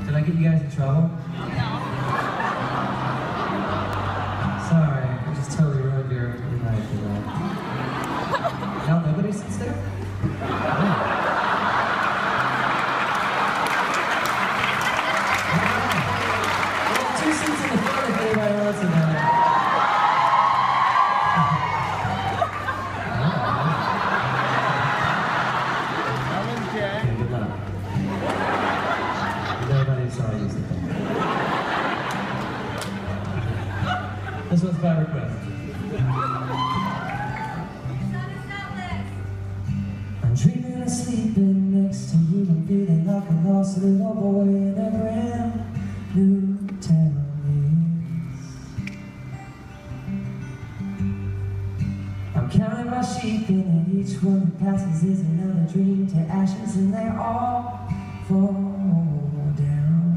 Did I get you guys in trouble? Sorry, I just totally ruined your night for that. Now nobody sits there? Well, 2 seats in the front if anybody wants to know. Good luck. Nobody saw you sit there. This one's by request. I'm dreaming of sleeping next to you. I'm feeling like a lost little boy in a brand new town. I'm counting my sheep and each one that passes is another dream to ashes, and they all fall down.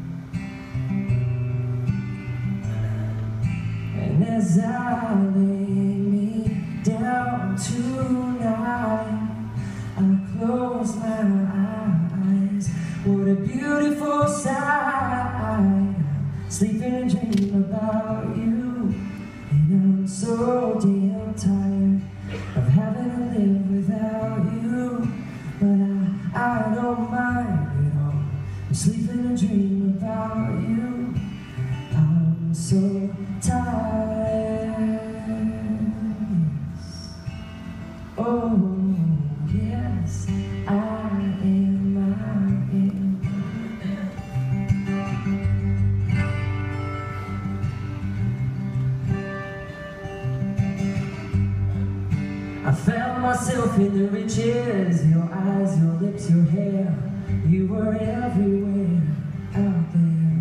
And as I lay me down tonight, I close my eyes. What a beautiful sight. Sleeping and dreaming about you, and I'm so damn tired of having to live without you. But I don't mind at all. I'm sleeping and dreaming about you. I'm so tired. Oh yes, I am. I found myself in the riches, your eyes, your lips, your hair. You were everywhere out there.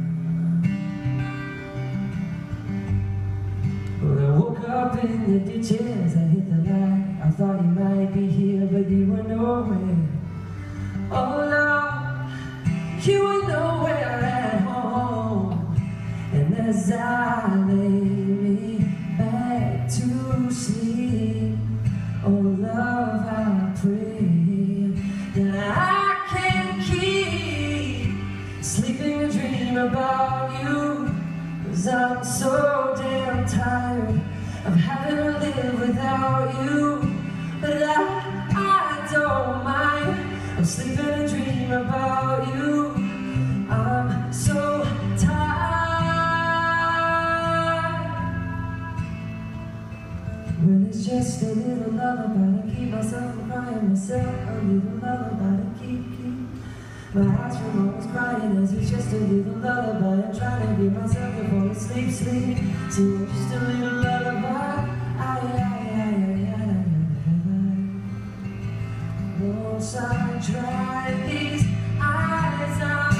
Well, I woke up in the ditches, I hit the light. I thought you might be here, but you were nowhere. Oh no, you were nowhere at home. And as I lay me back to sleep, oh love, I pray that I can keep sleeping and dreaming about you. 'Cause I'm so damn tired of having to live without you. But I don't mind. I'm sleeping and dreaming about you. I'm so tired. Well, it's just a little lullaby to keep myself from crying myself. A little lullaby to keep my eyes from always crying. As it's just a little lullaby. I'm trying to get myself to fall asleep, sleep. So it's just a little lullaby. Once I dry these eyes, I'm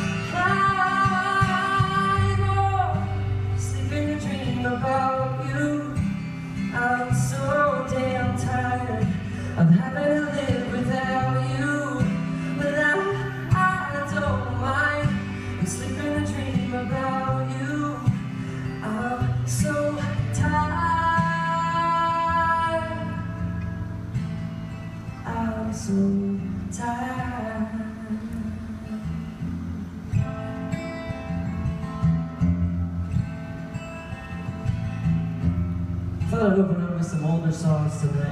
crying. Oh, sleeping and dreaming about you. I'm so damn tired of having to live without you. But I don't mind. I'm sleeping and dreaming about you. I'm so tired. I'm so tired. I thought I'd open up with some older songs today.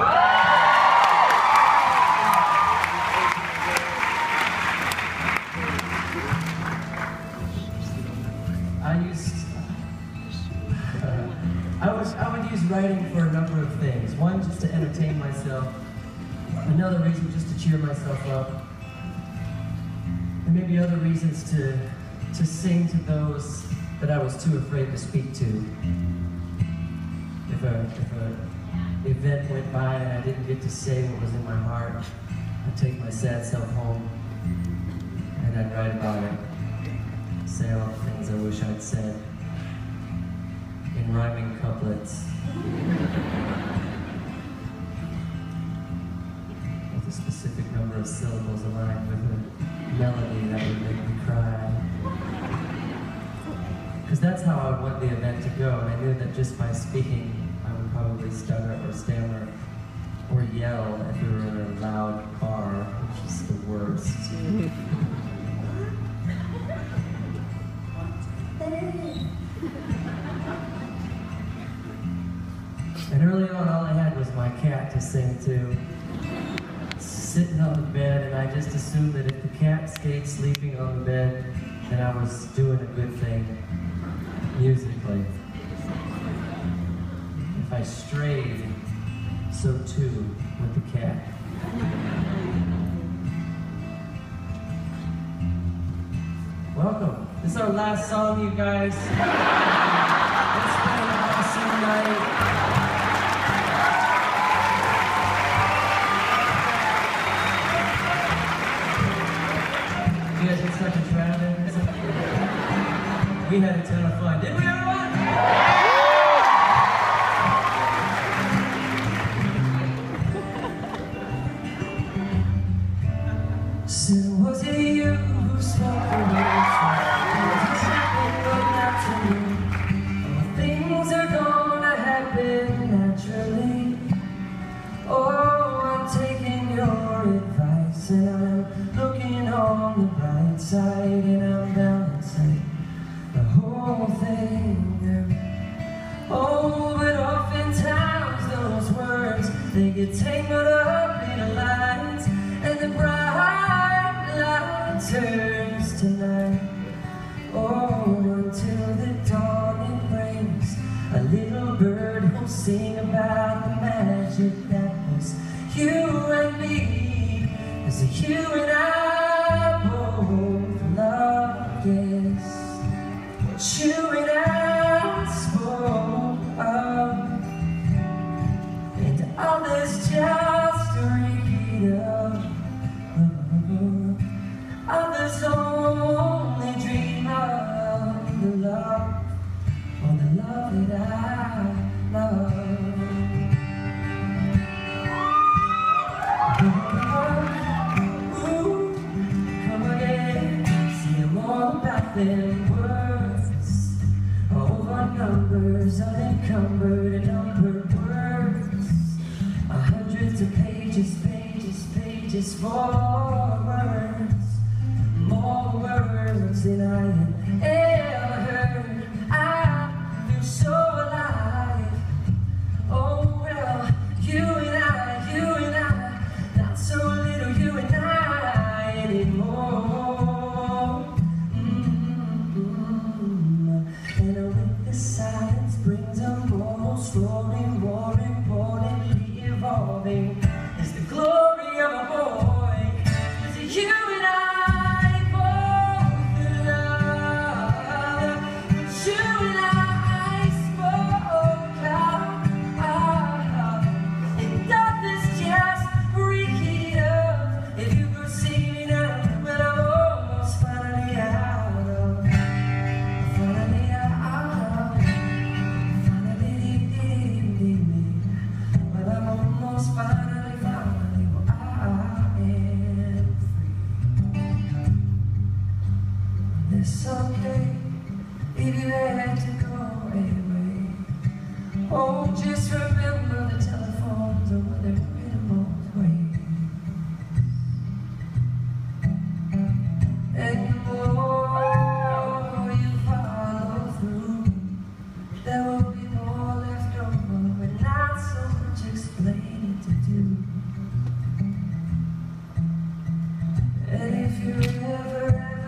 I would use writing for a number of things. One, just to entertain myself. Another reason, just to cheer myself up. And maybe other reasons to sing to those that I was too afraid to speak to. If a event went by and I didn't get to say what was in my heart, I'd take my sad self home and I'd write about it. Say all the things I wish I'd said in rhyming couplets. With a specific number of syllables aligned with a melody that would make me cry. Because that's how I want the event to go, and I knew that just by speaking, I would probably stutter or stammer or yell if we were in a loud bar, which is the worst. to sing too. Sitting on the bed, and I just assumed that if the cat stayed sleeping on the bed, then I was doing a good thing, musically. If I strayed, so too with the cat. Welcome. This is our last song, you guys. It's been an awesome night. You guys get stuck in traffic? We had a ton of fun. Didn't we, everyone? So was it you who spoke the words? But not to me. Oh, things are gonna happen naturally. Oh, I'm taking your advice, and I'm looking on the bright side, and I'm balancing the whole thing. Oh, but oftentimes those words, they get tangled up in the lines, and the bright light turns to night. Oh, until the dawn it brings a little bird who'll sing about the magic that was you and me. 'Cause you and I both love, yes, what you and I spoke of, and others just read of. Others only dream of the love, or the love that I love. Ooh, come again, see I'm all about them words, over numbers, unencumbered and numbered words, hundreds of pages, pages for words. More words than I have ever heard. I feel so alive. Oh well, you and I, not so little you and I anymore. And with the silence brings a almost roaring, importantly evolving. It's the glory of a boy. Is it you and I? It's okay if you had to go away. Oh, just remember the telephones are where they were in both ways. And the more you follow through, there will be more left over, but not so much explaining to do. And if you ever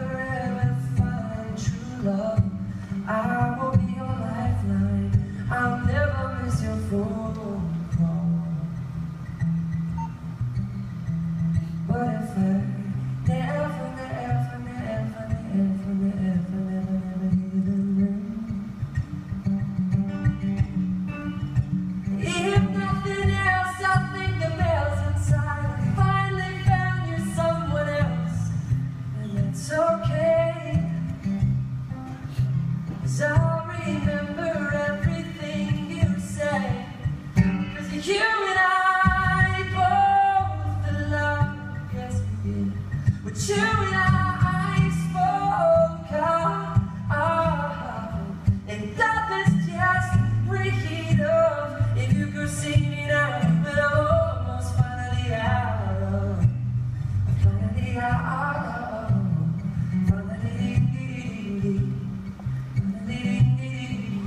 love, I will be your lifeline. I'll never miss your phone call. But if I never if nothing else, I think the bells inside finally found you someone else, and that's okay. I'll remember everything you say, 'cause you and I both love, yes we did, what you and I spoke of, and others just read of. If you could see me now, but I'm almost finally out of, finally out of, finally.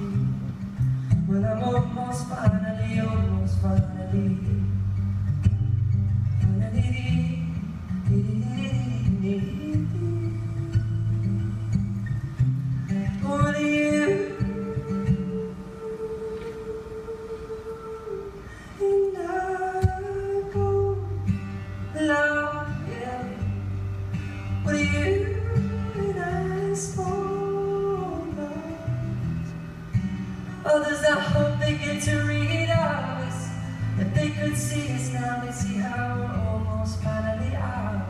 paradise for lost. Others, I hope they get to read us. If they could see us now, they see how we're almost finally out.